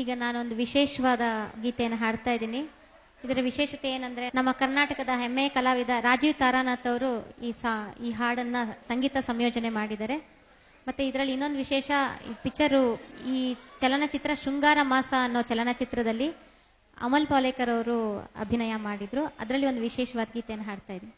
ಈಗ ನಾನೊಂದು ವಿಶೇಷವಾದ ಗೀತೆಯನ್ನು ಹಾಡ್ತಾ ಇದ್ದೀನಿ. ಇದರ ವಿಶೇಷತೆ ಏನಂದ್ರೆ, ನಮ್ಮ ಕರ್ನಾಟಕದ ಹೆಮ್ಮೆಯ ಕಲಾವಿದ ರಾಜೀವ್ ತಾರಾನಾಥ್ ಅವರು ಈ ಹಾಡನ್ನ ಸಂಗೀತ ಸಂಯೋಜನೆ ಮಾಡಿದ್ದಾರೆ. ಮತ್ತೆ ಇದರಲ್ಲಿ ಇನ್ನೊಂದು ವಿಶೇಷ, ಈ ಪಿಕ್ಚರು, ಈ ಚಲನಚಿತ್ರ ಶೃಂಗಾರ ಮಾಸ ಅನ್ನೋ ಚಲನಚಿತ್ರದಲ್ಲಿ ಅಮಲ್ ಪಾಲೇಕರ್ ಅವರು ಅಭಿನಯ ಮಾಡಿದ್ರು. ಅದರಲ್ಲಿ ಒಂದು ವಿಶೇಷವಾದ ಗೀತೆಯನ್ನು ಹಾಡ್ತಾ ಇದ್ದೀನಿ.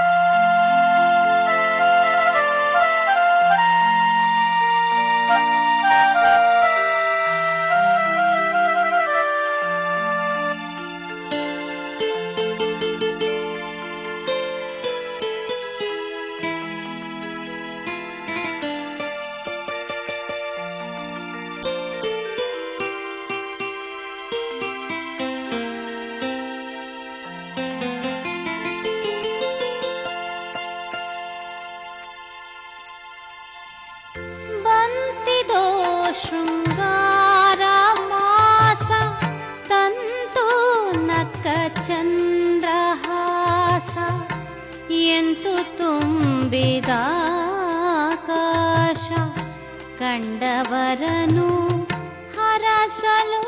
ಶೃಂಗಾರ ಮಾಸ ತಂತು ನಕ್ಕ ಚಂದ್ರಹಾಸ ಎಂತು ತುಂಬಿದ ಆಕಾಶ ಕಂಡವರನು ಹರಸಲು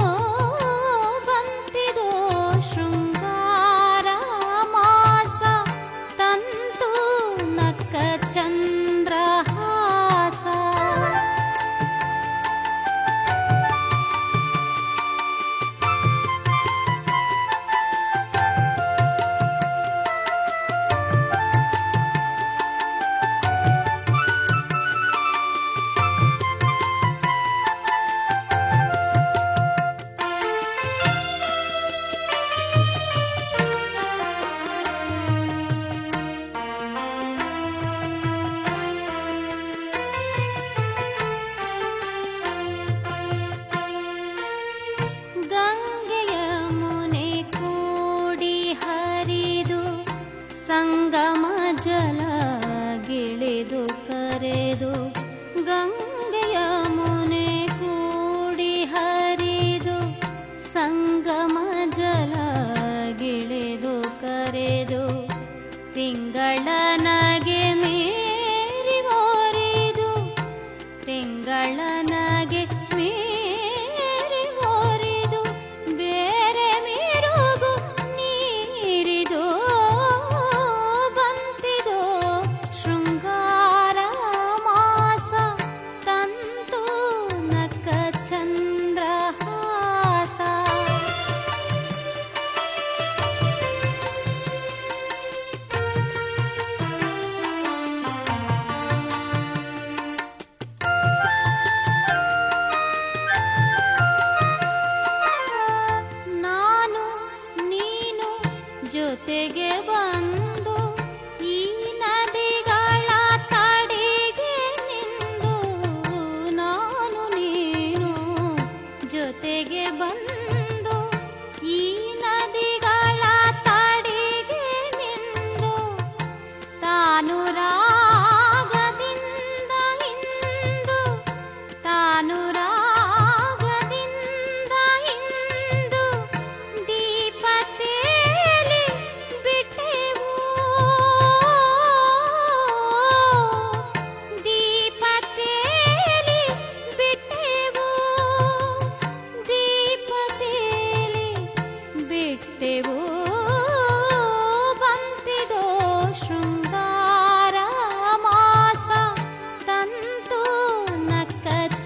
ಬಂತಿದೋ ಶೃಂಗಾರ ಮಾಸ ತಂತು ನಕ್ಕ ಚಂದ್ರಹಾಸ. ಸಂಗಮ ಜಲ ಗಿಳಿದು ಕರೆದು ಗಂಗೆಯ ಮುನೆ ಕೂಡಿ ಹರಿದು ಸಂಗಮ ಜಲ ಗಿಳಿದು ಕರೆದು ತಿಂಗಳ ನಗೆ ಮೀರಿ ಓರಿದು ತಿಂಗಳ ನಗೆ ಮೀರಿ ಓರಿದು ಬೇರೆ ಮೀರುಗು ನೀರಿದು ಜೊತೆಗೆ ಬಂದು ಈ ನದಿಗಳ ತಡಿಗೆ ನಿಂದು ನಾನು ನೀನು ಜೊತೆಗೆ ಬಂದು ಈ ನದಿಗಳ ತಡಿಗೆ ನಿಂದು ತಾನು ರಾಗದಿಂದ ಇಂದು ತಾನು ರಾಗದಿಂದ ಇಂದು ದೀಪತೆ ಬಂತಿದೋ ಶೃಂಗಾರ ಮಾಸ ತಂತು ನಕ್ಕ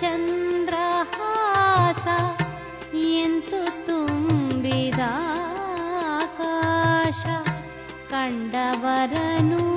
ಚಂದ್ರಹಾಸ ಎಂತು ತುಂಬಿದ ಆಕಾಶ ಕಂಡವರನು